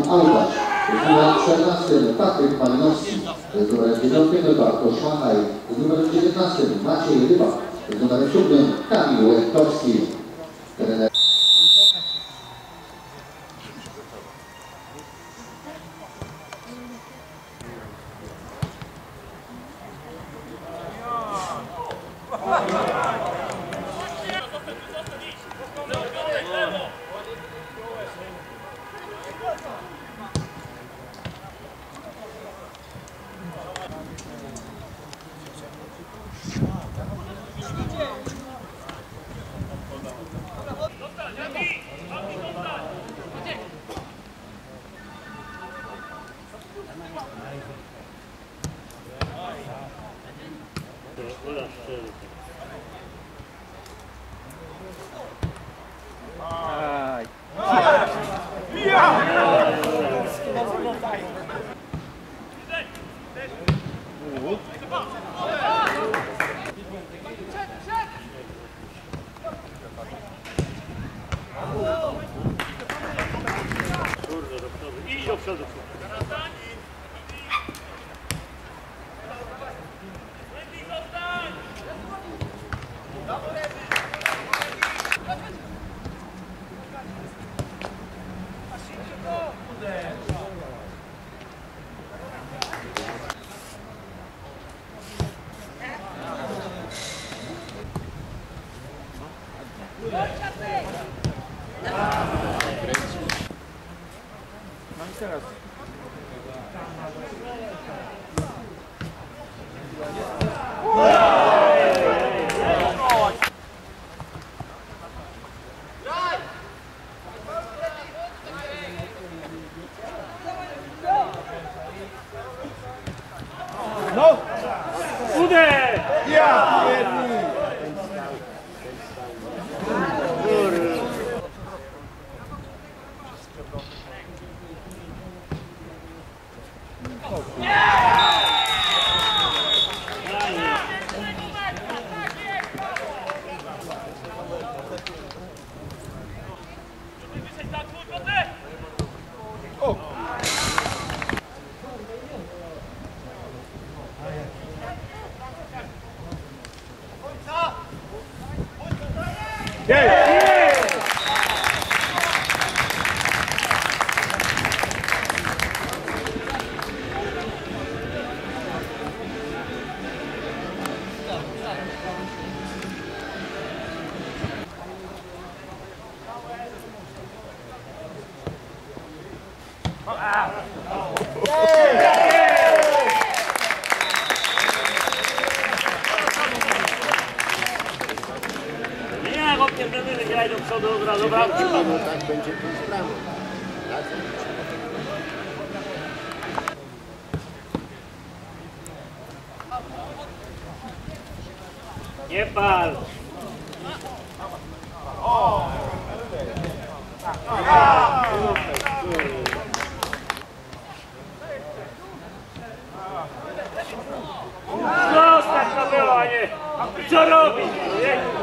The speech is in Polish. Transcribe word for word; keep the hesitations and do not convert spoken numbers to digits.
Alba, z numerem czternastym Patryk Malinowski, z numerem dziewiątym Bartosz Szanaj, z numerem dziewiętnastym Maciej Ryba, z numerem siódmym Kamil Łętowski. Trener idź do przodu. No i teraz. No! Uder! Ja pierdolę! Nie, chłopie, wtedy graj do przodu, do bramki. No tak będzie pójść w bramę. Nie pal. Zostaw to było, a nie. Co robisz?